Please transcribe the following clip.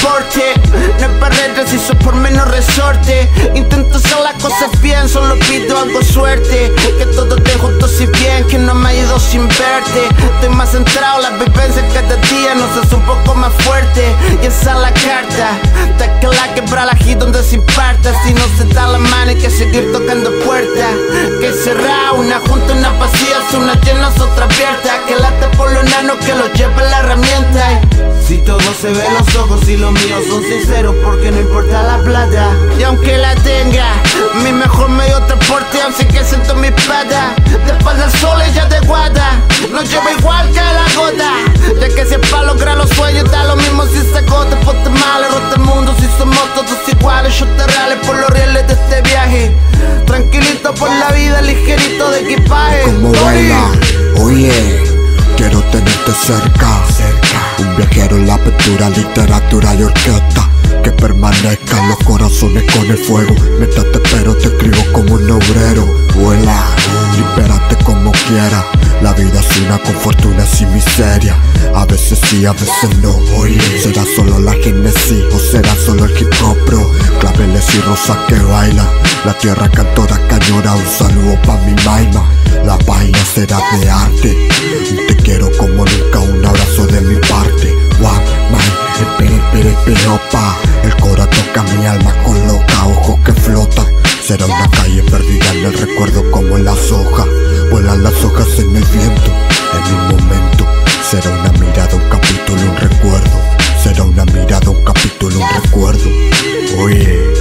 porte. No es barrera si sos por menos resorte. Intento hacer las cosas bien, solo pido algo suerte. Que todo esté justo si bien, que no me ha ido sin verte. Estoy más centrado, las vivencias cada día nos hace un poco más fuerte. Y esa es la carta, hasta que la quebra aquí donde se imparta. Si no se da la mano hay que seguir tocando puertas. Que cerrar una junta, una vacía, una llena, otra abierta. Que late por los enanos, que lo lleve la herramienta. Si todo se ve en los ojos y los míos son sinceros, porque no importa la plata. Y aunque la tenga, mi mejor medio de transporte, así que siento mi espada. De espalda al sol ella de guada, no lleva igual que la gota. Ya que si es para lograr los sueños, da lo mismo si se agota. Ponte mal, rota el mundo si somos todos iguales. Yo te reales por los rieles de este viaje. Tranquilito por la vida, ligerito de equipaje. Como baila, oye, quiero tenerte cerca. Un viajero en la aventura, literatura y orquesta. Que permanezcan los corazones con el fuego. Mientras te espero te escribo como un obrero. Vuela, libérate como quieras. La vida es una con fortunas y miseria. A veces sí, a veces no. Oye, ¿será solo la génesis o será solo el hip hop, bro? Claveles y rosas que bailan. La tierra cantora cañora, un saludo pa' mi maima. La vaina será de arte. Te quiero como nunca, un abrazo de mi parte. One man, opa. El cora toca mi alma con loca, ojos que flotan. Será una calle perdida en el recuerdo como en las hojas. Vuelan las hojas en el viento, en un momento. Será una mirada, un capítulo, un recuerdo. Será una mirada, un capítulo, un recuerdo. Oye.